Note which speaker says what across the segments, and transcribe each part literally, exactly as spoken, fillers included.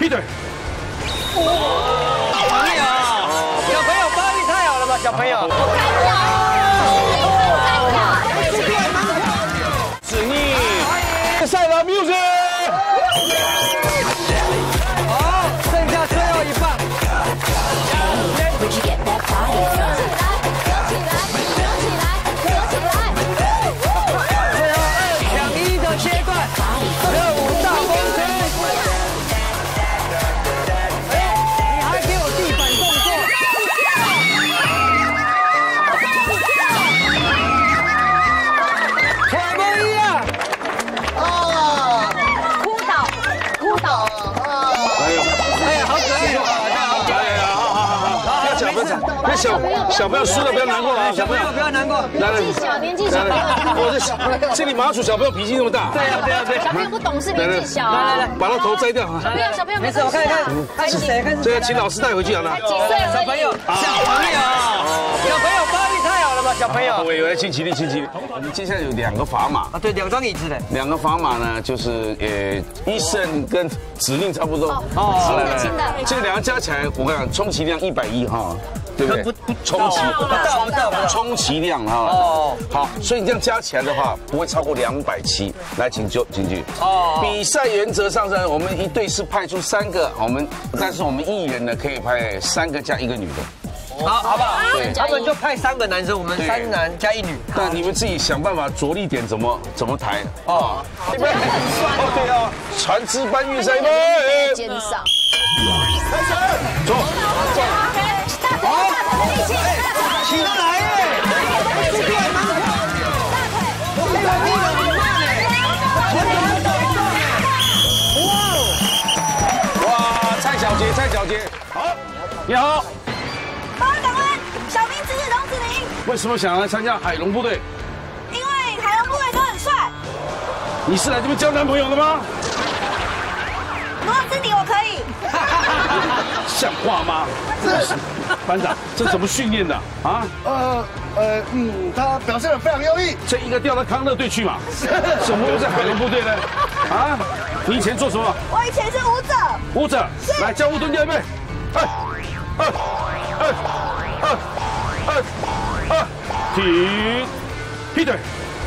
Speaker 1: 闭嘴！
Speaker 2: 小朋友，小朋友发育太好了吧？小朋友，
Speaker 3: 不敢咬，不敢咬。
Speaker 1: 子逆，赛拉 music。
Speaker 2: 好，剩下最后一棒。
Speaker 1: 那小小朋友输了不要难过啊，
Speaker 2: 小朋友不要难过。
Speaker 1: 来来，
Speaker 3: 年纪小，年纪小，
Speaker 1: 我这这里马祖小朋友脾气那么大。
Speaker 2: 对呀对呀对。
Speaker 3: 小朋友不懂事，年纪小。来来来，
Speaker 1: 把他头摘掉啊！
Speaker 3: 不要，小朋友
Speaker 2: 没事，我看一看，看是谁，看是谁。
Speaker 1: 这个请老师带回去好了。
Speaker 3: 几岁？
Speaker 2: 小朋友，小朋友，小朋友发育太好了吧？小朋友。
Speaker 1: 喂喂，请起立，请起立。我们接下来有两个砝码
Speaker 2: 啊，对，两张椅子的。
Speaker 1: 两个砝码呢，就是呃，医生跟指令差不多。
Speaker 3: 哦，轻的轻的。
Speaker 1: 这个两个加起来，我跟你讲，充其量一百一哈。 对不对？不不，充其
Speaker 2: 不到不到不到，
Speaker 1: 充其量哈。哦，好，所以你这样加起来的话，不会超过两百七。来，请就进去。哦，比赛原则上是，我们一队是派出三个，我们但是我们艺人呢可以派三个加一个女的。
Speaker 2: 好，好不好？
Speaker 1: 对，
Speaker 2: 他们就派三个男生，我们三男加一女。
Speaker 1: 但你们自己想办法着力点怎么怎么抬哦。对不对？哦，对啊，船只搬运赛呗。
Speaker 3: 肩上。
Speaker 1: 开始，走，走。
Speaker 3: 好，
Speaker 2: 起得来耶！速度还蛮快的，大腿，我们力量很慢
Speaker 1: 哎。哇！哇，蔡小杰，蔡小杰，好，你好。
Speaker 4: 报长官，小名字是龙子霖。
Speaker 1: 为什么想来参加海龙部队？
Speaker 4: 因为海龙部队都很帅。
Speaker 1: 你是来这边交男朋友的吗？
Speaker 4: 如果是你，我可以。
Speaker 1: 像话吗？班长，这怎么训练的啊？
Speaker 5: 呃呃嗯，他表现得非常优异。
Speaker 1: 这应该调到康乐队去嘛？怎么会在海龙部队呢？啊？你以前做什么？
Speaker 4: 我以前是舞者。
Speaker 1: 舞者，来教舞蹲下预备，二二二二二二，停，劈腿。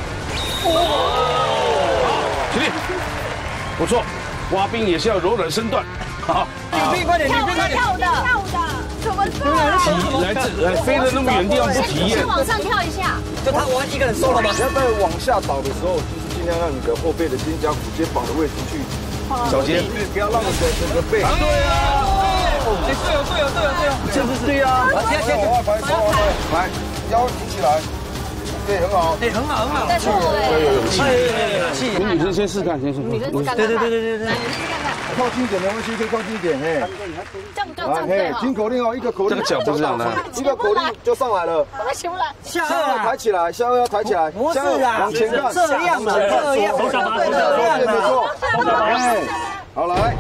Speaker 1: 好，起立，不错，挖冰也是要柔软身段。好，
Speaker 2: 女兵快点，女兵快点，
Speaker 4: 跳舞的，跳舞的，怎么做？
Speaker 1: 来自来飞的那么远地方不体验。
Speaker 3: 先往上跳一下。
Speaker 2: 就他玩一个人收了吗？
Speaker 5: 你要在往下倒的时候，就是尽量让你的后背的肩胛骨、肩膀的位置去。
Speaker 1: 小杰，
Speaker 5: 不要让你的整个背。
Speaker 2: 对啊，哎，对哦，对哦，对哦，对哦，
Speaker 5: 这是对呀。
Speaker 2: 来，先先
Speaker 5: 往外排，往外排，来，腰提起来。对，很好。
Speaker 2: 哎，很好，很好。
Speaker 3: 再错哎。
Speaker 1: 有勇气。
Speaker 2: 气。
Speaker 1: 你女生先试看，先试看。
Speaker 3: 女生试看看。
Speaker 2: 对对对对对对。
Speaker 3: 来，你试看看。
Speaker 5: 靠近一点没关系，可以靠近一点，嘿。
Speaker 3: 这样这样这样。
Speaker 5: 听口令哦，一个口令。
Speaker 1: 这个脚不是这样的。
Speaker 5: 一个口令就上来了。
Speaker 3: 我起不来。
Speaker 5: 下颚抬起来，下颚要抬起来。
Speaker 2: 不是啊，
Speaker 5: 往前看。
Speaker 2: 这样嘛，这样。
Speaker 5: 手小麻，这样没错。哎，好来。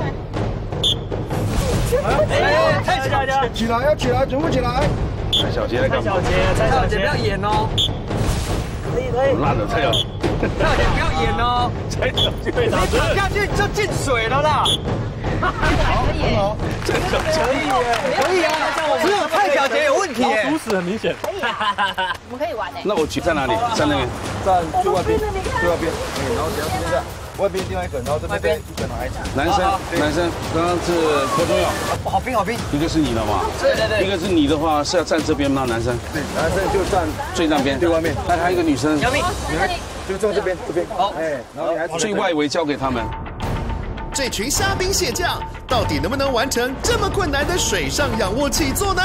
Speaker 2: 哎，太起来了！
Speaker 5: 起来要起来，全部起来。
Speaker 1: 蔡小杰来干嘛？
Speaker 2: 蔡小杰不要演哦。可以可以。
Speaker 1: 烂了，蔡小杰。
Speaker 2: 蔡小杰不要演哦。
Speaker 1: 蔡小杰队长，
Speaker 2: 你躺下去就进水了啦。
Speaker 5: 好，很好，
Speaker 1: 这个可以耶，
Speaker 2: 可以啊。只有蔡小杰有问题耶。
Speaker 6: 毒死很明显。
Speaker 3: 可以啊，我们可以玩哎。
Speaker 1: 那我举在哪里？在那边。
Speaker 5: 站最外边，最外边。哎，然后等下蹲下。外边另外一个，然后这边一个拿一下。
Speaker 1: 男生，男生，刚刚是柯中耀，
Speaker 2: 好冰好冰。
Speaker 1: 一个是你的嘛？
Speaker 2: 对对对。
Speaker 1: 一个是你的话是要站这边吗？男生？
Speaker 5: 对，男生就站
Speaker 1: 最那边，
Speaker 5: 最外面。
Speaker 1: 那还有一个女生，
Speaker 2: 小明，
Speaker 5: 就站这边，这边。好，哎，然后你还
Speaker 1: 最外围交给他们。
Speaker 7: 这群虾兵蟹将到底能不能完成这么困难的水上仰卧起坐呢？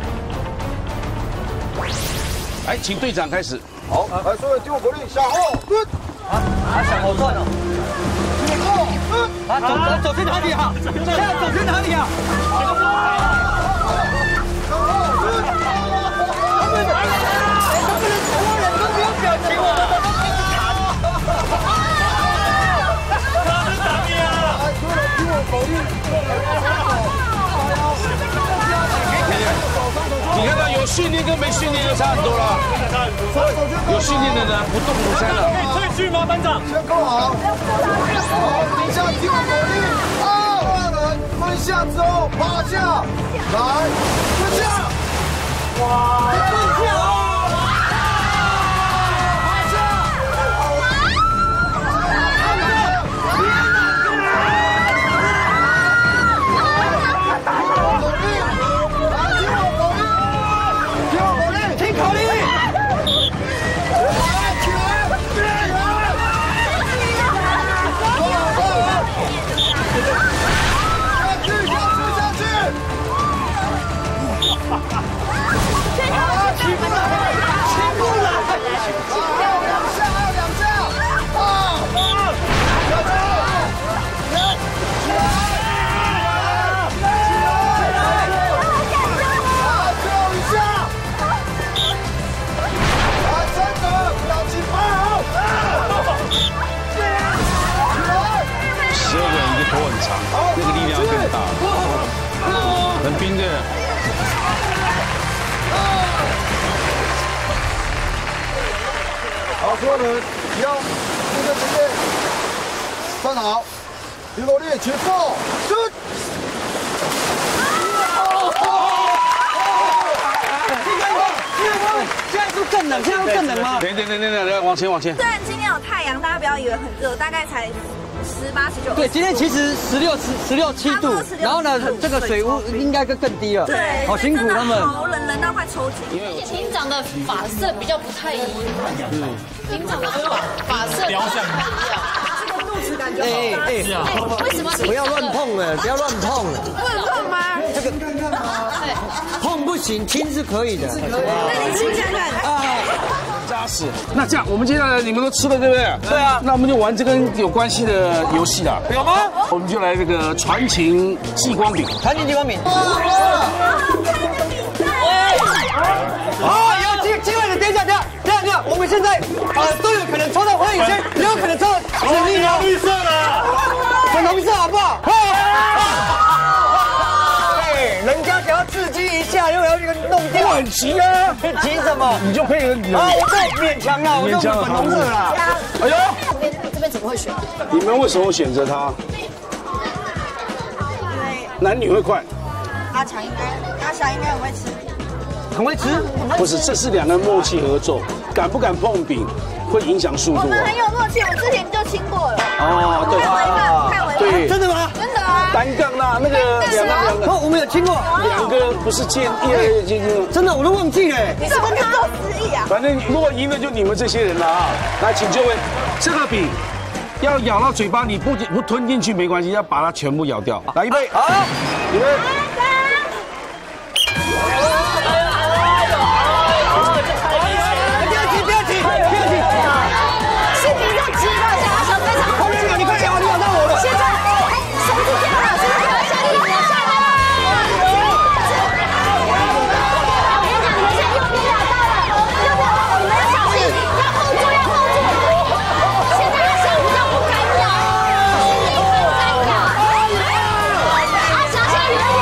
Speaker 1: 来，请队长开始。
Speaker 5: 好，来，所有听我口令，向后蹲。
Speaker 2: 啊啊，想好转哦。啊，走走走去哪里啊？现在走去哪里啊？他们他们所有人都没有表情，我们都是卡的。他是哪里啊？
Speaker 5: 来，所有人听我口令。
Speaker 1: 你看到有训练跟没训练就差很多了。有训练的人不动如山了。
Speaker 6: 可以退去吗，班长？
Speaker 5: 先扣好。好，底下听我口令。二二人， 下之后趴下，来，蹲下，哇，蹲下。
Speaker 1: 头很长，那个力量更大，很冰的。
Speaker 5: 好，所有人一样，立正前面，站好，刘罗烈，起步，蹲。
Speaker 2: 现在是更冷，现在是更冷吗？
Speaker 1: 等等等等等，往前往前。
Speaker 4: 虽然今天有太阳，大家不要以为很热，大概才十八、十九。
Speaker 2: 对，今天其实十六、十十六七度，然后呢，这个水温应该更更低了。
Speaker 4: 对，
Speaker 2: 好辛苦他们。
Speaker 4: 好冷，冷到快抽筋。
Speaker 3: 而且厅长的发色比较不太一样。嗯，厅长的发发色不太一样。
Speaker 4: 这个肚子感觉
Speaker 2: 哎哎，
Speaker 3: 为什么？
Speaker 2: 不要乱碰了，不要乱碰了。
Speaker 4: 不能碰吗？
Speaker 2: 这个碰不行，亲是可以的。
Speaker 4: 那你亲看看。啊。
Speaker 1: 扎实。那这样，我们接下来你们都吃了，对不对？对啊。那我们就玩这跟有关系的游戏了。
Speaker 2: 有吗？
Speaker 1: 我们就来这个传情激光饼。
Speaker 2: 传情激光饼。哦，有机机会的，等一下，等一下，等一下，等一下，我们现在呃都有可能抽到黄宇轩，也有可能抽到史密哦。绿色的，粉红色好不好？人家想要刺激一下，又要这个弄掉。
Speaker 1: 我很急啊！
Speaker 2: 急什么？
Speaker 1: 你就配合你。
Speaker 2: 啊，我这勉强了，我就粉红色啦。
Speaker 1: 哎呦，
Speaker 3: 这边这边怎么会选？
Speaker 1: 你们为什么选择他？
Speaker 4: 因为
Speaker 1: 男女会快。
Speaker 4: 阿强应该，阿翔应该很会吃。
Speaker 2: 很会吃？
Speaker 1: 不是，这是两个人默契合作，敢不敢碰饼会影响速度。
Speaker 4: 我们很有默契，我之前就亲过了。
Speaker 1: 哦，对。
Speaker 4: 看我一半，看我一半。
Speaker 1: 对，
Speaker 2: 真的吗？
Speaker 4: 真的啊。
Speaker 1: 单杠啦，那个两个两个。
Speaker 2: 哦，我们有亲过。
Speaker 1: 两个不是见一人见见。
Speaker 2: 真的，我都忘记了。
Speaker 4: 你是不是够失忆啊？
Speaker 1: 反正如果赢了就你们这些人了啊！来，请就位，这个饼要咬到嘴巴，你不不吞进去没关系，要把它全部咬掉。来，预备，好，预备。不要急，不要急，不要急。
Speaker 3: 是你在急的，想要小非常。
Speaker 2: 后面的你快咬，你咬到我了。
Speaker 3: 现在绳子掉了，绳子掉了，下力，下来。我跟你讲，你们现在右边咬到了，右边你们要小心，要 hold 住，要 hold 住。现在阿翔比较不敢咬，你不敢咬。阿翔现在有点。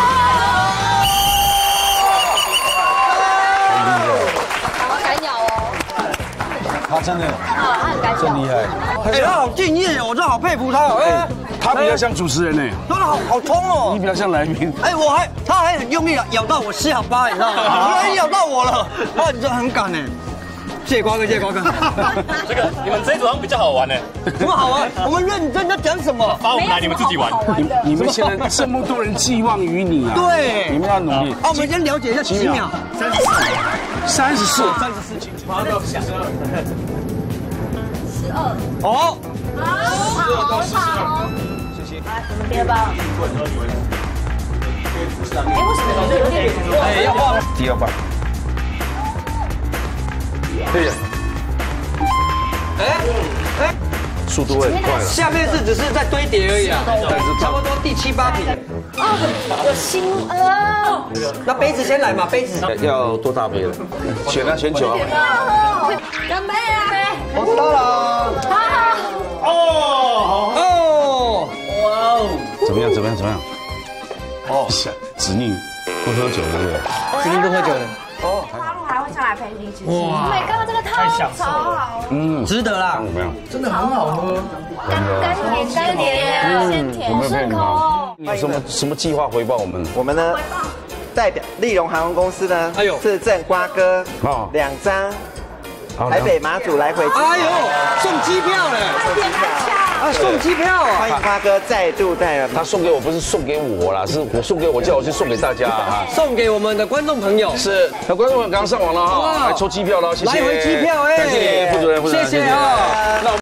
Speaker 3: 我敢咬哦。
Speaker 1: 他真的，
Speaker 3: 啊，他很敢咬。
Speaker 1: 真厉害。
Speaker 2: 哎，他好敬业哦，我真的好佩服他哦。哎，
Speaker 1: 他比较像主持人呢，
Speaker 2: 真的好好冲哦。
Speaker 1: 你比较像来宾。
Speaker 2: 哎，我还他还很用力咬到我下巴，你知道吗？他咬到我了，他你真的很敢呢。谢谢瓜哥，谢谢瓜哥。
Speaker 6: 这个你们这一组好像比较好玩呢。
Speaker 2: 什么好玩？我们认真在讲什么？
Speaker 6: 发我们来，你们自己玩。
Speaker 1: 你你们现在这么多人寄望于你啊！
Speaker 2: 对，
Speaker 1: 你们要努力。
Speaker 2: 啊，我们先了解一下几秒。
Speaker 1: 三十四，
Speaker 2: 三十四，
Speaker 6: 八到十二。
Speaker 4: 十二。
Speaker 2: 哦。
Speaker 1: 十二到十二。谢谢。
Speaker 4: 来，我们第二包。
Speaker 3: 哎，为什么你有点？
Speaker 2: 哎，要放
Speaker 1: 第二棒。对呀。
Speaker 2: 哎哎，
Speaker 1: 速度会很快了。
Speaker 2: 下面是只是在堆叠而已啊，
Speaker 1: 但是
Speaker 2: 差不多第七八瓶。
Speaker 3: 哦，有心哦。
Speaker 2: 那杯子先来嘛，杯子。
Speaker 1: 要多大杯了？选啊，选酒啊。
Speaker 3: 干杯啊！
Speaker 2: 我知道了。
Speaker 3: 好好。
Speaker 6: 哦，
Speaker 2: 哦，
Speaker 6: 哇哦，
Speaker 1: 怎么样？怎么样？怎么样？哦，子宁不喝酒对不对？
Speaker 2: 今天不喝酒的。
Speaker 4: 花露还会上来陪你一起吃。
Speaker 3: 哇 ，My God，这个汤超好，
Speaker 1: 嗯，
Speaker 2: 值得啦。
Speaker 1: 怎么样？
Speaker 6: 真的很好喝。
Speaker 3: 甘甘甜甘甜，鲜甜顺口。
Speaker 1: 你有什么什么计划回报我们？
Speaker 8: 我们呢，代表立荣航空公司呢，
Speaker 2: 哎呦
Speaker 8: 自赠瓜哥
Speaker 1: 哦
Speaker 8: 两张台北马祖来回机票，
Speaker 2: 哎呦，送机票嘞！啊，送机票啊！
Speaker 8: 欢迎瓜哥再度带来。
Speaker 1: 他送给我不是送给我啦，是我送给我，叫我去送给大家啊。
Speaker 2: 送给我们的观众朋友。
Speaker 1: 是，那观众朋友刚刚上网了哈，来抽机票了，谢谢。
Speaker 2: 来回机票，哎，
Speaker 1: 感谢你，副主任，副主任，
Speaker 2: 谢谢啊。那。